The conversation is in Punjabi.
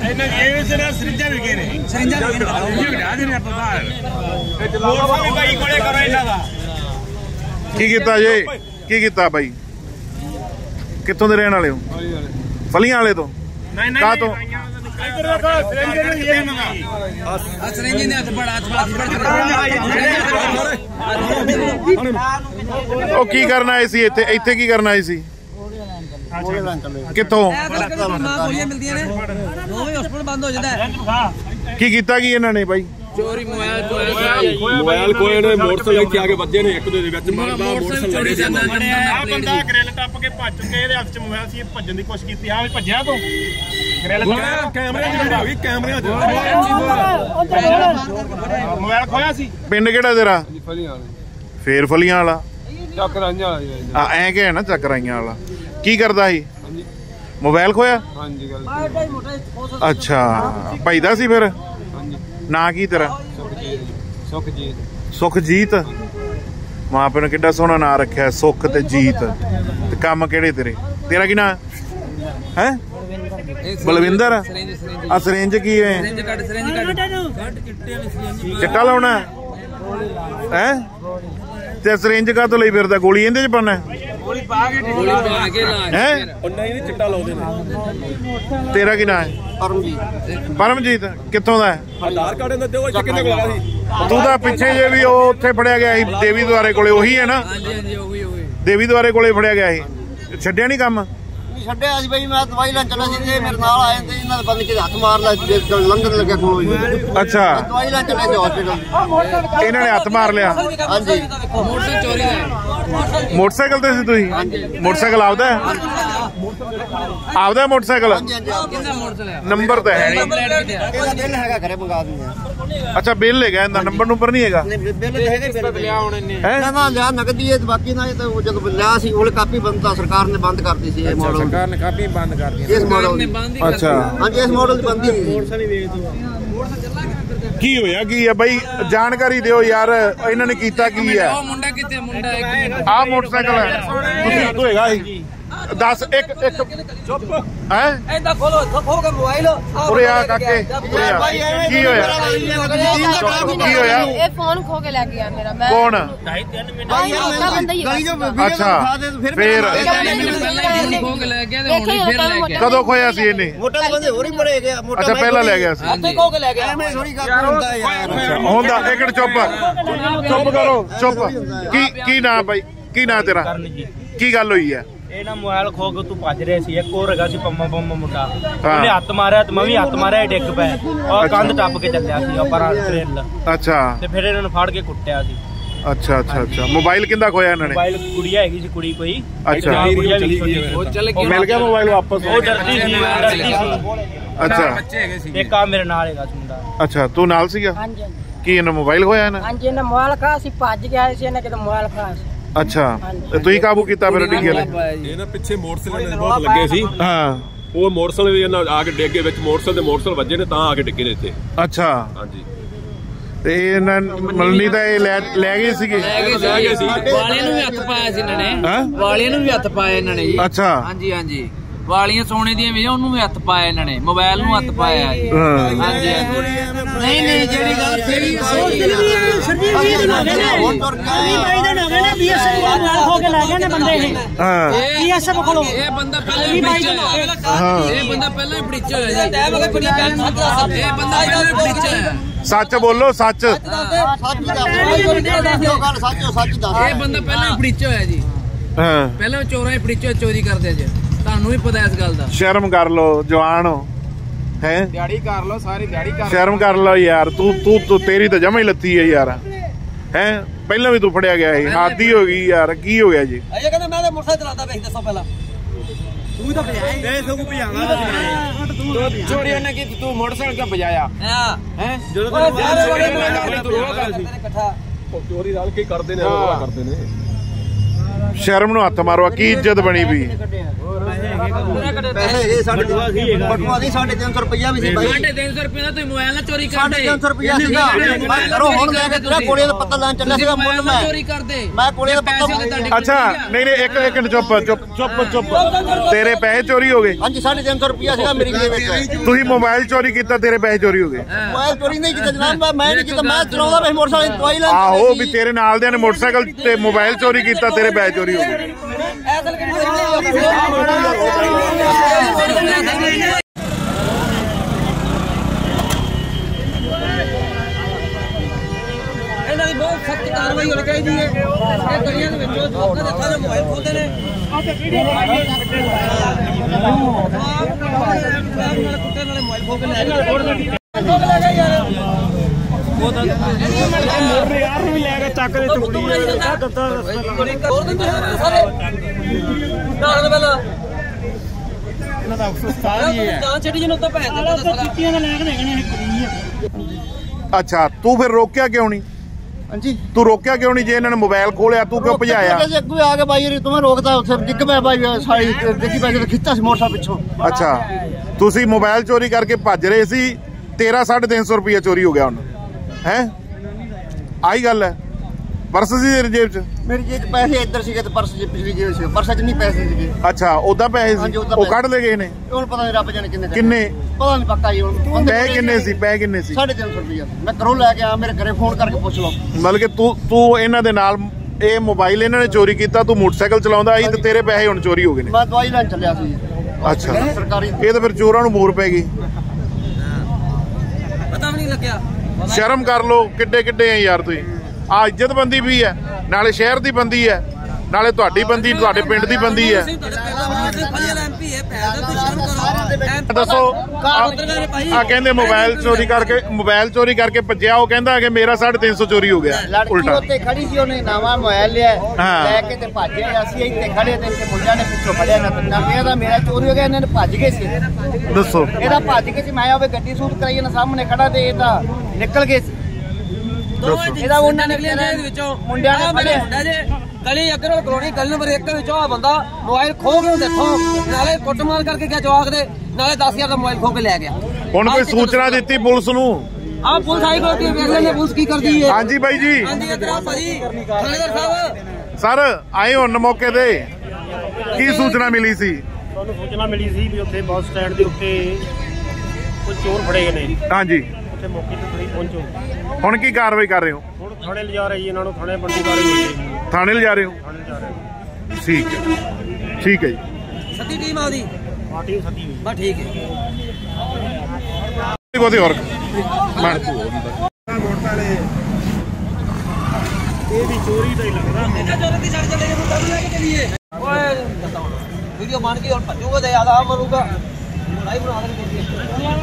ਕੀ ਕੀਤਾ ਜੇ? ਕੀ ਕੀਤਾ ਬਾਈ? ਕਿੱਥੋਂ ਦੇ ਰਹਿਣ ਵਾਲੇ ਹੋ? ਫਲੀਆਂ ਵਾਲੇ ਤੋਂ? ਕਾਹ ਤੋਂ? ਉਹ ਕੀ ਕਰਨ ਆਏ ਸੀ ਇੱਥੇ? ਇੱਥੇ ਕੀ ਕਰਨ ਆਏ ਸੀ? ਕਿੱਥੋਂ? ਕੀ ਕੀਤਾ ਕੀ ਇਹਨਾਂ ਨੇ ਬਾਈ? ਚੋਰੀ ਮੋਬਾਈਲ ਖੋਏ ਨੇ, ਮੋਟਰਸਾਈਕਲ ਇੱਥੇ ਆ ਕੇ ਵੱਜੇ ਨੇ, ਇੱਕ ਦੇ ਵਿੱਚ ਮਾਰਦਾ ਮੋਟਰਸਾਈਕਲ ਲੜੇ ਜਾਂਦਾ। ਆ ਬੰਦਾ ਗ੍ਰਿਲ ਟੱਪ ਕੇ ਭੱਜ ਚੁੱਕੇ, ਇਹਦੇ ਹੱਥ 'ਚ ਮੋਬਾਈਲ ਸੀ, ਭੱਜਣ ਦੀ ਕੋਸ਼ਿਸ਼ ਕੀਤੀ। ਆ ਵੀ ਭੱਜਿਆ ਤੋਂ ਗ੍ਰਿਲ ਕੈਮਰਿਆਂ 'ਚ ਵੀ ਕੈਮਰਿਆਂ 'ਚ ਮੋਬਾਈਲ ਖੋਇਆ ਸੀ। ਪਿੰਡ ਕਿਹੜਾ ਤੇਰਾ? ਫਲੀਆਂ ਵਾਲੇ। ਫੇਰ ਫਲੀਆਂ ਵਾਲਾ? ਚੱਕਰਾਈਆਂ ਵਾਲਾ। ਐਂ ਕਿ ਨਾ ਚੱਕਰਾਈਆਂ ਵਾਲਾ। ਕੀ ਕਰਦਾ ਸੀ? ਮੋਬਾਈਲ ਖੋਇਆ? ਹਾਂਜੀ। ਅੱਛਾ, ਭਈਦਾ ਸੀ ਫਿਰ? ਨਾਂ ਕੀ ਤੇਰਾ? ਸੁਖਜੀਤ। ਸੁਖਜੀਤ? ਮਾਂ ਪਿਓ ਨੇ ਕਿੱਡਾ ਸੋਹਣਾ ਨਾਂ ਰੱਖਿਆ, ਸੁਖ ਤੇ ਜੀਤ। ਤੇ ਕੰਮ ਕਿਹੜੇ ਤੇਰੇ? ਤੇਰਾ ਕੀ ਨਾਂ ਹੈ? ਬਲਵਿੰਦਰ। ਆ ਸਰਿੰਜ ਕੀ ਹੈ? ਚਿੱਟਾ ਲਾਉਣਾ ਹੈ? ਤੇ ਸਰਿੰਜ ਕਾ ਤੋਂ ਲਈ ਫਿਰਦਾ? ਗੋਲੀ ਇਹਦੇ 'ਚ ਪਾਉਣਾ ਹੈ? ਚਿੱਟਾ ਲਾਉਂਦੇ ਨੇ। ਤੇਰਾ ਕੀ ਨਾਂ ਹੈ? ਪਰਮਜੀਤ। ਪਰਮਜੀਤ ਕਿੱਥੋਂ ਦਾ ਹੈ? ਆਧਾਰ ਕਾਰਡ ਇਹਨਾਂ ਦੇ ਕਿੰਨੇ ਕੋਲ ਆਇਆ ਸੀ? ਤੂੰ ਤਾਂ ਪਿੱਛੇ ਜੇ ਵੀ ਉਹ ਉੱਥੇ ਫੜਿਆ ਗਿਆ ਸੀ ਦੇਵੀ ਦੁਆਰੇ ਕੋਲੇ, ਉਹੀ ਹੈ ਨਾ? ਦੇਵੀ ਦੁਆਰੇ ਕੋਲੇ ਫੜਿਆ ਗਿਆ ਸੀ। ਛੱਡਿਆ ਨਹੀਂ ਕੰਮ? ਛੱਡਿਆ ਸੀ ਬਈ, ਮੈਂ ਦਵਾਈ ਲੈਣ ਚੱਲਾ ਸੀ, ਇਹ ਮੇਰੇ ਨਾਲ ਆਏ ਤੇ ਇਹਨਾਂ ਨੇ ਬੰਦ ਕੇ ਹੱਥ ਮਾਰ ਲਿਆ, ਲੰਘਣ ਲੱਗਿਆ ਕੋਲ। ਅੱਛਾ, ਦਵਾਈ ਲੈਣ ਚੱਲੇ ਸੀ ਹਸਪੀਟਲ। ਇਹਨਾਂ ਨੇ ਹੱਥ ਮਾਰ ਲਿਆ? ਹਾਂਜੀ। ਮੋਟਰਸਾਈਕਲ ਤੇ ਸੀ ਤੁਸੀਂ? ਮੋਟਰਸਾਈਕਲ ਆਪਦਾ ਹੈ? ਆਪਦਾ ਮੋਟਰਸਾਈਕਲ? ਨੰਬਰ ਤਾਂ ਹੈ ਨਹੀਂ। ਬਿੱਲ ਹੈਗਾ ਘਰੇ ਮੰਗਾ ਦਿੰਦੇ ਆ। ਅੱਛਾ, ਬਿੱਲ ਹੈਗਾ ਇਹਦਾ, ਨੰਬਰ ਨੰਬਰ ਨਹੀਂ ਹੈਗਾ? ਬਿੱਲ ਹੈਗਾ ਲਿਆ ਹੁਣ ਇਹਨੇ ਨਾ ਲਿਆ ਨਗਦੀ ਹੈ, ਬਾਕੀ ਨਾ ਇਹ ਤਾਂ ਜਦੋਂ ਲਿਆ ਸੀ ਉਹ ਕਾਪੀ ਬੰਦ ਤਾਂ ਸਰਕਾਰ ਨੇ ਬੰਦ ਕਰਤੀ ਸੀ। ਇਹ ਮਾਡਲ ਸਰਕਾਰ ਨੇ ਕਾਪੀ ਬੰਦ ਕਰਤੀ ਇਸ ਮਾਡਲ ਦੀ। ਅੱਛਾ, ਹਾਂਜੀ, ਇਸ ਮਾਡਲ ਦੀ ਬੰਦੀ ਹੋਈ। ਕੀ ਹੋਇਆ ਕੀ ਹੈ ਬਾਈ? ਜਾਣਕਾਰੀ ਦਿਓ ਯਾਰ, ਇਹਨਾਂ ਨੇ ਕੀਤਾ ਕੀ ਹੈ? ਮੁੰਡਾ ਕਿੱਥੇ? ਮੁੰਡਾ ਆਹ ਮੋਟਰਸਾਈਕਲ ਹੈ ਤੁਸੀਂ ਹੋਏਗਾ ਸੀ? ਦੱਸ। ਇੱਕ ਚੁੱਪ ਹੈ? ਏਦਾਂ ਖੋਲੋ ਕੇ ਮੋਬਾਈਲ ਉਰੇ ਆ ਕਾਕੇ, ਉਰੇ ਆ। ਕੀ ਹੋਇਆ? ਕੀ ਹੋਇਆ? ਇਹ ਫੋਨ ਖੋ ਕੇ ਲੈ ਗਿਆ ਮੇਰਾ। ਮੈਂ ਕੌਣ? 2.5-3 ਮਿੰਟ ਅੱਛਾ, ਫੇਰ ਕਦੋਂ ਖੋਇਆ ਸੀ ਇਹਨੇ? ਮੋਟਾ ਬੰਦੇ ਹੋਰ ਹੀ ਬੜੇ ਗਿਆ। ਅੱਛਾ, ਪਹਿਲਾਂ ਲੈ ਗਿਆ ਸੀ। ਉੱਥੇ ਖੋ ਕੇ ਲੈ ਗਿਆ। ਐਵੇਂ ਥੋੜੀ ਗੱਲ ਹੁੰਦਾ ਯਾਰ। ਹੁੰਦਾ ਇੱਕ ਚੁੱਪ ਕਰੋ, ਚੁੱਪ। ਕੀ ਨਾਂ ਬਾਈ? ਕੀ ਨਾਂ ਤੇਰਾ? ਕੀ ਗੱਲ ਹੋਈ ਹੈ? ਇਹ ਨਾ ਮੋਬਾਈਲ ਖੋ ਕੇ ਤੂੰ ਭੱਜ ਰਿਹਾ ਸੀ। ਇੱਕ ਹੋਰ ਹੈਗਾ ਸੀ ਪੰਮਾ ਮੁੰਡਾ, ਉਹਨੇ ਹੱਥ ਮਾਰਿਆ ਤੇ ਮੈਂ ਵੀ ਹੱਥ ਮਾਰਿਆ, ਡਿੱਗ ਪਿਆ ਔਰ ਕੰਧ ਟੱਪ ਕੇ ਚੱਲਿਆ ਸੀ ਪਰ ਗ੍ਰਿਲ। ਅੱਛਾ, ਤੇ ਫਿਰ ਇਹਨਾਂ ਨੂੰ ਫੜ ਕੇ ਕੁੱਟਿਆ ਸੀ। ਅੱਛਾ। ਮੋਬਾਈਲ ਕਿੰਦਾ ਖੋਇਆ ਇਹਨਾਂ ਨੇ? ਮੋਬਾਈਲ ਕੁੜੀਆ ਹੈਗੀ ਸੀ, ਕੁੜੀ ਕੋਈ। ਅੱਛਾ, ਮਿਲ ਗਿਆ ਮੋਬਾਈਲ ਵਾਪਸ? ਉਹ ਡਰਦੀ ਸੀ। ਅੱਛਾ, ਇੱਕ ਆ ਮੇਰੇ ਨਾਲ ਹੈਗਾ ਮੁੰਡਾ। ਅੱਛਾ, ਤੂੰ ਨਾਲ ਸੀਗਾ? ਹਾਂਜੀ। ਕੀ ਇਹਨਾਂ ਮੋਬਾਈਲ ਖੋਇਆ ਇਹਨਾਂ? ਹਾਂਜੀ, ਇਹਨਾਂ ਮੋਬਾਈਲ ਖਾ ਸੀ, ਭੱਜ ਗਿਆ ਸੀ ਇਹਨੇ, ਕਿਤੇ ਮੋਬਾਈਲ ਖਾ ਸੀ। ਅੱਛਾ, ਤੇ ਤੁਸੀਂ ਕਾਬੂ ਕੀਤਾ ਫਿਰ ਡਿੱਗੇ ਨੇ? ਇਹ ਨਾ ਪਿੱਛੇ ਮੋਟਰਸਾਈਕਲ ਬਹੁਤ ਲੱਗੇ ਸੀ। ਹਾਂ, ਉਹ ਮੋਟਰਸਾਈਕਲ ਵੀ ਇਹਨਾਂ ਆ ਕੇ ਡਿੱਗੇ ਵਿੱਚ, ਮੋਟਰਸਾਈਕਲ ਵੱਜੇ ਨੇ ਤਾਂ ਆ ਕੇ ਡਿੱਗੇ ਨੇ ਇੱਥੇ। ਅੱਛਾ, ਹਾਂਜੀ। ਤੇ ਇਹਨਾਂ ਮਲਨੀ ਤਾਂ ਇਹ ਲੈ ਗਏ ਸੀਗੇ? ਵਾਲਿਆਂ ਨੂੰ ਵੀ ਹੱਥ ਪਾਇਆ ਸੀ ਇਹਨਾਂ ਨੇ। ਵਾਲਿਆਂ ਨੂੰ ਵੀ ਹੱਥ ਪਾਇਆ ਇਹਨਾਂ ਨੇ ਜੀ। ਅੱਛਾ, ਹਾਂਜੀ। ਵਾਲੀਆਂ ਸੋਨੇ ਦੀਆਂ ਵੀ ਉਹਨੂੰ ਵੀ ਹੱਥ ਪਾਇਆ ਇਹਨਾਂ ਨੇ, ਮੋਬਾਈਲ ਨੂੰ ਹੱਥ ਪਾਇਆ। ਹਾਂਜੀ। ਨਹੀਂ ਜਿਹੜੀ ਗੱਲ ਤੇਰੀ ਸਰਜੀਤ ਜੀ ਦੇ ਨਾਮ ਨੇ 20 ਬਾਈ ਦੇ ਨਾਮ ਨੇ ਬੀਐਸਐਫ ਨਾਲ ਹੋ ਕੇ ਲੈ ਗਏ ਨੇ ਬੰਦੇ ਇਹ। ਹਾਂ, ਬੀਐਸਐਫ ਕੋਲੋਂ ਇਹ ਬੰਦਾ ਪਹਿਲਾਂ ਹੀ ਬ੍ਰਿਚ ਹੋਇਆ। ਇਹ ਬੰਦਾ ਪਹਿਲਾਂ ਹੀ ਬ੍ਰਿਚ ਹੋਇਆ ਜੀ। ਇਹ ਬੰਦਾ ਪਹਿਲਾਂ ਹੀ ਬ੍ਰਿਚ ਹੋਇਆ। ਸੱਚ ਬੋਲੋ, ਸੱਚ। ਇਹ ਬੰਦਾ ਪਹਿਲਾਂ ਹੀ ਬ੍ਰਿਚ ਹੋਇਆ ਜੀ। ਹਾਂ, ਪਹਿਲਾਂ ਚੋਰਾਂ ਹੀ ਬ੍ਰਿਚ ਚੋਰੀ ਕਰਦੇ ਜੀ। ਤੁਹਾਨੂੰ ਵੀ ਪਤਾ ਇਸ ਗੱਲ ਦਾ। ਸ਼ਰਮ ਕਰ ਲੋ, ਜਵਾਨ ਹੋ ਹੈ। ਦਿਹਾੜੀ ਕਰ ਲੋ, ਸਾਰੀ ਦਿਹਾੜੀ ਕਰ। ਸ਼ਰਮ ਕਰ ਲੋ ਯਾਰ। ਤੂੰ ਤੇਰੀ ਤਾਂ ਜਮਾ ਹੀ ਲੱਤੀ ਹੈ ਯਾਰ। ਹੈ ਪਹਿਲਾਂ ਵੀ ਤੂੰ ਫੜਿਆ ਗਿਆ ਸੀ, ਹਾਦੀ ਹੋ ਗਈ ਯਾਰ। ਕੀ ਹੋ ਗਿਆ ਜੀ? ਇਹ ਕਹਿੰਦਾ ਮੈਂ ਤਾਂ ਮੋਟਰਸਾਈਕਲ ਚਲਾਉਂਦਾ ਵੇਖ, ਦੱਸੋ ਪਹਿਲਾਂ। ਤੂੰ ਤਾਂ ਭਜਾਇਆ ਇਹ ਸਭ ਭਜਾਵਾ। ਚੋਰੀ ਉਹਨੇ ਕੀ ਤੂੰ ਮੋਟਰਸਾਈਕਲ ਕਿਉਂ ਭਜਾਇਆ? ਹੈ ਜਦੋਂ ਚੋਰੀ ਰਲ ਕੇ ਕਰਦੇ ਨੇ, ਕਰਦੇ ਨੇ। ਸ਼ਰਮ ਨੂੰ ਹੱਥ ਮਾਰੋ। ਕੀ ਇੱਜ਼ਤ ਬਣੀ ਵੀ? ਪੈਸੇ ਇਹ ਸਾਡੇ ਬਟੂਆ ਦੀ 350 ਰੁਪਇਆ ਵੀ ਸੀ ਬਾਈ 350 ਰੁਪਏ ਦਾ ਤੁਸੀਂ ਮੋਬਾਈਲ ਨਾਲ ਚੋਰੀ ਕਰਦੇ 350 ਰੁਪਇਆ ਸੀਗਾ ਮੈਂ ਘਰੋਂ ਹੁਣ ਲੈ ਕੇ ਤੇਰਾ ਕੋਲੇ ਦਾ ਪੱਤਾ ਲੈਣ ਚੱਲਿਆ ਸੀਗਾ ਮੁੱਲ ਮੈਂ ਚੋਰੀ ਕਰਦੇ ਮੈਂ ਕੋਲੇ ਦਾ ਪੱਤਾ ਅੱਛਾ ਨਹੀਂ ਇੱਕ ਚੁੱਪ ਤੇਰੇ ਪੈਸੇ ਚੋਰੀ ਹੋ ਗਏ ਹਾਂਜੀ 350 ਰੁਪਇਆ ਸੀਗਾ ਮੇਰੀ ਜੇਬ ਵਿੱਚ ਤੁਸੀਂ ਮੋਬਾਈਲ ਚੋਰੀ ਕੀਤਾ ਤੇਰੇ ਪੈਸੇ ਚੋਰੀ ਹੋ ਗਏ ਮੋਬਾਈਲ ਚੋਰੀ ਨਹੀਂ ਕੀਤਾ ਜਨਾਬ ਮੈਂ ਨਹੀਂ ਕੀਤਾ ਮੈਂ ਚਲਾਉਂਦਾ ਮੈਂ ਮੋਟਰਸਾਈਕਲ ਦਵਾਈ ਲੈਣ ਆਹੋ ਵੀ ਤੇਰੇ ਨਾਲ ਦਿਆਂ ਨੇ ਮੋਟਰਸਾਈਕਲ ਤੇ ਮੋਬਾਈਲ ਚੋਰੀ ਕੀਤਾ ਤੇਰੇ ਪੈਸੇ ਚੋਰੀ ਹੋ ਗਏ ਇਹਨਾਂ ਦੀ ਬਹੁਤ ਸਖਤ ਕਾਰਵਾਈ ਹੋਣੀ ਚਾਹੀਦੀ ਹੈ ਇਹ ਗਲੀਆਂ ਦੇ ਵਿੱਚੋਂ ਲੋਕਾਂ ਦੇ ਹੱਥਾਂ 'ਚ ਮੋਬਾਈਲ ਖੋਲਦੇ ਨੇ ਕੁੱਤੇ ਨਾਲੇ ਮੋਬਾਈਲ ਖੋਲ ਕੇ ਲੈ ਗਏ ਯਾਰ ਨੂੰ ਵੀ ਲੈ ਕੇ ਚੱਕ ਦੇ ਚੁਗਲੀ ਹੋਰ ਦਿੰਦੇ ਸਾਰੇ ਨਾਲ ਪਹਿਲਾਂ ਇਹਨਾਂ ਦਾ ਉਸਤਾਦ ਹੀ ਹੈ ਜਾਂ ਛੱਡੀ ਜਨ ਉੱਤੇ ਭੈਣ ਦੇ ਚਿੱਟੀਆਂ ਦਾ ਲੈ ਕੇ ਦੇਣੇ ਅੱਛਾ ਤੂੰ ਫਿਰ ਰੋਕਿਆ ਕਿਉਂ ਨਹੀਂ ਹਾਂਜੀ ਤੂੰ ਰੋਕਿਆ ਕਿਉਂ ਨਹੀਂ ਜੇ ਇਹਨਾਂ ਨੇ ਮੋਬਾਈਲ ਖੋਲਿਆ ਤੂੰ ਕਿਉਂ ਭਜਾਇਆ ਅੱਗੇ ਆ ਕੇ ਬਾਈ ਤੂੰ ਰੋਕਦਾ ਉੱਥੇ ਡਿੱਗ ਪਿਆ ਬਾਈ ਸਾਈ ਡਿੱਗੀ ਪੈ ਕੇ ਖਿੱਚਾ ਸੀ ਮੋਟਰਸਾਈਕਲ ਪਿੱਛੋਂ ਅੱਛਾ ਤੁਸੀਂ ਮੋਬਾਈਲ ਚੋਰੀ ਕਰਕੇ ਭੱਜ ਰਹੇ ਸੀ ਤੇਰਾ 350 ਰੁਪਇਆ ਚੋਰੀ ਹੋ ਗਿਆ ਹੁਣ ਹੈ ਆਹੀ ਗੱਲ ਹੈ ਪਰਸ ਸੀ ਤੇਰੀ ਜੇਬ 'ਚ ਮੇਰੀ ਜੇਬ 'ਚ ਪੈਸੇ ਇੱਧਰ ਸੀਗੇ ਤੇ ਪਰਸ ਪਿਛਲੀ ਜੇਬ ਸੀ ਪਰਸ 'ਚ ਨਹੀਂ ਪੈਸੇ ਸੀਗੇ ਅੱਛਾ ਉਦਾਂ ਪੈਸੇ ਸੀ ਉਹ ਕੱਢ ਲੈ ਗਏ ਨੇ ਹੁਣ ਪਤਾ ਨਹੀਂ ਰੱਬ ਜਾਣੇ ਕਿੰਨੇ ਪਤਾ ਨਹੀਂ ਪੱਕਾ ਜੀ ਹੁਣ ਪੈਸੇ ਕਿੰਨੇ ਸੀ 350 ਰੁਪਇਆ ਮੈਂ ਘਰੋਂ ਲੈ ਕੇ ਆ ਮੇਰੇ ਘਰੇ ਫੋਨ ਕਰਕੇ ਪੁੱਛ ਲਓ ਮਤਲਬ ਕਿ ਤੂੰ ਇਹਨਾਂ ਦੇ ਨਾਲ ਇਹ ਮੋਬਾਈਲ ਇਹਨਾਂ ਨੇ ਚੋਰੀ ਕੀਤਾ ਤੂੰ ਮੋਟਰਸਾਈਕਲ ਚਲਾਉਂਦਾ ਸੀ ਤੇ ਤੇਰੇ ਪੈਸੇ ਹੁਣ ਚੋਰੀ ਹੋ ਗਏ ਨੇ ਮੈਂ ਦਵਾਈ ਲੈਣ ਚੱਲਿਆ ਸੀ ਅੱਛਾ ਸਰਕਾਰੀ ਇਹ ਤਾਂ ਫਿਰ ਚੋਰਾਂ ਨੂੰ ਮੋਰ ਪੈ ਗਈ ਪਤਾ ਵੀ ਨਹੀਂ ਲੱਗਿਆ ਸ਼ਰਮ ਕਰ ਲੋ ਕਿੱਡੇ ਆ ਯਾਰ ਤੁਸੀਂ ਆ ਇੱਜ਼ਤ ਬੰਦੀ ਵੀ ਹੈ ਨਾਲੇ ਸ਼ਹਿਰ ਦੀ ਬੰਦੀ ਹੈ ਨਾਲੇ ਤੁਹਾਡੀ ਬੰਦੀ ਤੁਹਾਡੇ ਪਿੰਡ ਦੀ ਬੰਦੀ ਹੈ ਦੱਸੋ ਆ ਕਹਿੰਦੇ ਮੋਬਾਈਲ ਚੋਰੀ ਕਰਕੇ ਭੱਜਿਆ ਉਹ ਕਹਿੰਦਾ ਕਿ ਮੇਰਾ 350 ਚੋਰੀ ਹੋ ਗਿਆ ਲੜਕੀ ਉੱਤੇ ਖੜੀ ਸੀ ਉਹਨੇ ਨਵਾਂ ਮੋਬਾਈਲ ਲਿਆ ਲੈ ਕੇ ਤੇ ਭੱਜਿਆ ਅਸੀਂ ਇੱਥੇ ਖੜੇ ਤੇ ਇੱਥੇ ਮੁੰਡਿਆਂ ਨੇ ਪਿੱਛੋਂ ਫੜਿਆ ਨਾ ਮੇਰਾ ਚੋਰੀ ਹੋ ਗਿਆ ਇਹਨਾਂ ਨੇ ਭੱਜ ਗਏ ਸੀ ਦੱਸੋ ਇਹਦਾ ਭੱਜ ਕੇ ਸੀ ਮੈਂ ਆਵੇ ਗੱਡੀ ਸੂਟ ਕਰਾਈ ਨਾ ਸਾਹਮਣੇ ਖੜਾ ਤੇ ਇਹ ਤਾਂ ਨਿਕਲ ਗਏ ਸੀ ਇਹਦਾ ਉਹਨਾਂ ਨੇ ਇਹਦੇ ਵਿੱਚੋਂ ਮੁੰਡਿਆਂ ਨੇ ਫੜਿਆ ਜੇ ਗਲੀ ਅੱਗੇ ਨਾਲ ਕਲੋਨੀ ਗਲੀ ਨੰਬਰ 1 ਵਿੱਚੋਂ ਆ ਬੰਦਾ ਮੋਬਾਈਲ ਖੋ ਕੇ ਦੇਖੋ ਨਾਲੇ ਕੁੱਟਮਾਰ ਕਰਕੇ ਗਿਆ ਜਵਾਕ ਦੇ ਨਾਲੇ 10000 ਦਾ ਮੋਬਾਈਲ ਖੋ ਕੇ ਲੈ ਗਿਆ ਹੁਣ ਕੋਈ ਸੂਚਨਾ ਦਿੱਤੀ ਪੁਲਿਸ ਨੂੰ ਆ ਪੁਲਿਸ ਆਈ ਕੋਲ ਕੀ ਵੇਖ ਲੈਣੇ ਪੁਲਿਸ ਕੀ ਕਰਦੀ ਹੈ ਹਾਂਜੀ ਬਾਈ ਜੀ ਹਾਂਜੀ ਇੱਧਰ ਆ ਭਾਜੀ ਥਾਣੇਦਾਰ ਸਾਹਿਬ ਸਰ ਆਏ ਹੁਣ ਮੌਕੇ ਤੇ ਕੀ ਸੂਚਨਾ ਮਿਲੀ ਸੀ ਤੁਹਾਨੂੰ ਸੂਚਨਾ ਮਿਲੀ ਸੀ ਵੀ ਉੱਥੇ ਬੱਸ ਸਟੈਂਡ ਦੇ ਉੱਤੇ ਕੁਝ ਚੋਰ ਫੜੇ ਗਏ ਨੇ ਹਾਂਜੀ ਉੱਥੇ ਮੌਕੇ ਤੇ ਤੁਸੀਂ ਪਹੁੰਚੋ ਹੁਣ ਕੀ ਕਾਰਵਾਈ ਕਰ ਰਹੇ ਹੋ ਹੁਣ ਥਾਣੇ ਲਿਜਾ ਰਹੀ ਇਹਨਾਂ ਨੂੰ ਥਾਣੇ ਬੰਦੀ ਬਾਰੇ ਹੋਈ ਹੈ ਥਾਣੇ ਲਿਜਾ ਰਹੇ ਹੋ ਥਾਣੇ ਲਿਜਾ ਰਹੇ ਠੀਕ ਹੈ ਜੀ ਸੱਤੀ ਟੀਮ ਆਉਦੀ ਪਾਰਟੀ ਸੱਦੀ ਹੋਈ ਬਸ ਠੀਕ ਹੈ ਬਹੁਤੀ ਹੋਰ ਇਹ ਵੀ ਚੋਰੀ ਦਾ ਹੀ ਲੱਗਦਾ ਇਹਨਾਂ ਚੋਰਾਂ ਦੀ ਛੱਡ ਚੱਲੇ ਮੁੰਡਾ ਲੈ ਕੇ ਚੱਲੀਏ ਓਏ ਵੀਡੀਓ ਬਣ ਗਈ ਹੁਣ ਭੱਜੂਗਾ ਤੇ ਜ਼ਿਆਦਾ ਮਰੂਗਾ ਲਾਈਵ ਬਣਾ ਦੇਣੀ